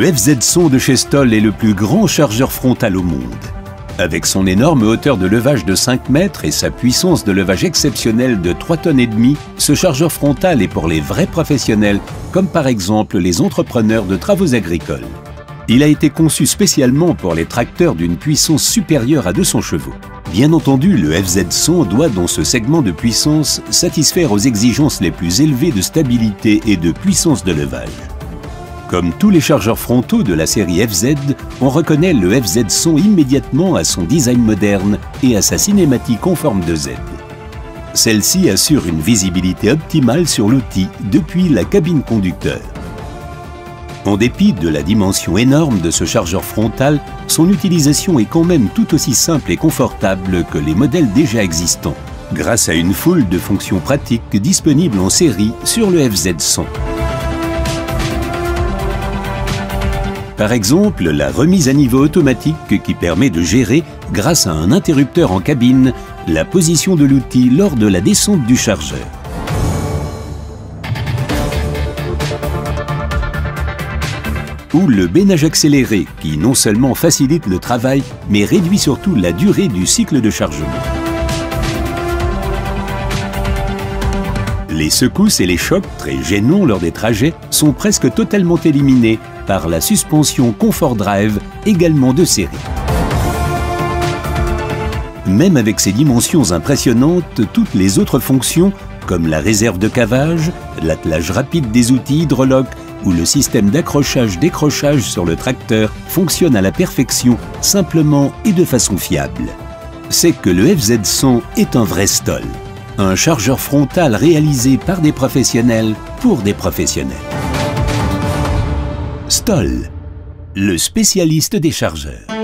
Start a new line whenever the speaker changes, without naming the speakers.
Le FZ100 de chez Stoll est le plus grand chargeur frontal au monde. Avec son énorme hauteur de levage de 5 mètres et sa puissance de levage exceptionnelle de 3,5 tonnes, ce chargeur frontal est pour les vrais professionnels, comme par exemple les entrepreneurs de travaux agricoles. Il a été conçu spécialement pour les tracteurs d'une puissance supérieure à 200 chevaux. Bien entendu, le FZ100 doit dans ce segment de puissance satisfaire aux exigences les plus élevées de stabilité et de puissance de levage. Comme tous les chargeurs frontaux de la série FZ, on reconnaît le FZ100 immédiatement à son design moderne et à sa cinématique en forme de Z. Celle-ci assure une visibilité optimale sur l'outil depuis la cabine conducteur. En dépit de la dimension énorme de ce chargeur frontal, son utilisation est quand même tout aussi simple et confortable que les modèles déjà existants, grâce à une foule de fonctions pratiques disponibles en série sur le FZ100. Par exemple, la remise à niveau automatique qui permet de gérer, grâce à un interrupteur en cabine, la position de l'outil lors de la descente du chargeur. Ou le bénage accéléré qui non seulement facilite le travail, mais réduit surtout la durée du cycle de chargement. Les secousses et les chocs, très gênants lors des trajets, sont presque totalement éliminés par la suspension Comfort Drive, également de série. Même avec ses dimensions impressionnantes, toutes les autres fonctions, comme la réserve de cavage, l'attelage rapide des outils hydrolocs ou le système d'accrochage-décrochage sur le tracteur, fonctionnent à la perfection, simplement et de façon fiable. C'est que le FZ100 est un vrai Stoll. Un chargeur frontal réalisé par des professionnels pour des professionnels. Stoll, le spécialiste des chargeurs.